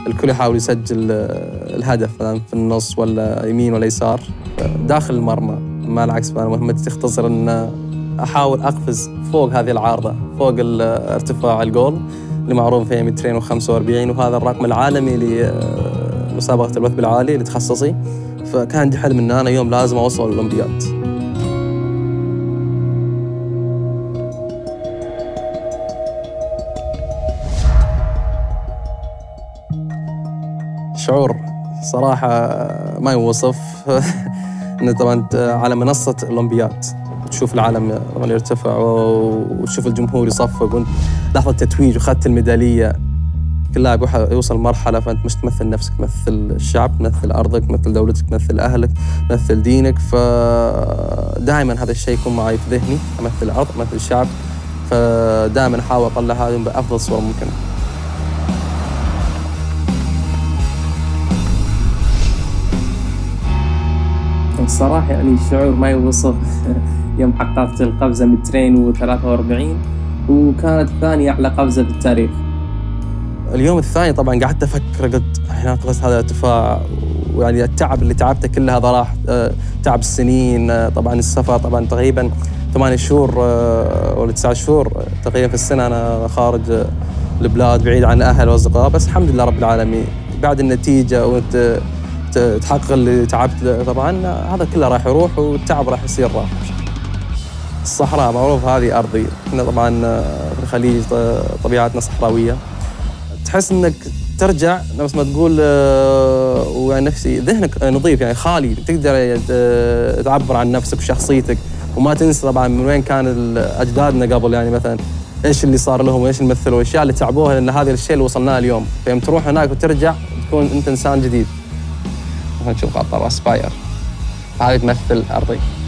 الكل يحاول يسجل الهدف مثلا في النص ولا يمين ولا يسار داخل المرمى. ما العكس، فأنا مهمتي تختصر أن أحاول أقفز فوق هذه العارضة، فوق ارتفاع الجول اللي معروف فيه 245، وهذا الرقم العالمي لمسابقة الوثب العالي لتخصصي. فكان عندي حلم أن أنا يوم لازم أوصل الأولمبياد. شعور صراحة ما يوصف. إنه طبعاً على منصة الأولمبياد تشوف العالم يرتفع وتشوف الجمهور يصفق، لحظة التتويج وأخذت الميدالية. كل لاعب يوصل مرحلة فأنت مش تمثل نفسك، تمثل الشعب، تمثل أرضك، تمثل دولتك، تمثل أهلك، تمثل دينك. فدائماً هذا الشيء يكون معي في ذهني، أمثل الأرض، أمثل الشعب. فدائماً أحاول أطلع هذا بأفضل صورة ممكنة. الصراحة يعني الشعور ما يوصف. يوم حققت القفزة 243 وكانت ثانية أعلى قفزة في التاريخ. اليوم الثاني طبعاً قعدت أفكر، قلت هنا قفزت هذا الارتفاع، ويعني التعب اللي تعبته كله هذا راح، تعب السنين. طبعاً السفر، طبعاً تقريباً 8 شهور ولا 9 شهور تقريباً في السنة أنا خارج البلاد بعيد عن الأهل والأصدقاء. بس الحمد لله رب العالمين بعد النتيجة وأنت تحقق اللي تعبت طبعاً هذا كله راح يروح والتعب راح يصير راح. الصحراء معروف هذه أرضي، احنا طبعاً في الخليج طبيعتنا صحراوية. تحس إنك ترجع نفس ما تقول ويعني نفسي ذهنك نظيف، يعني خالي، تقدر تعبر عن نفسك وشخصيتك، وما تنسى طبعاً من وين كان أجدادنا قبل، يعني مثلاً إيش اللي صار لهم وإيش اللي مثلوا والأشياء اللي تعبوها، لأن هذا الشيء اللي وصلناه اليوم. فيوم تروح هناك وترجع تكون أنت إنسان جديد. نشوف خطر أسباير، هذه تمثل أرضي.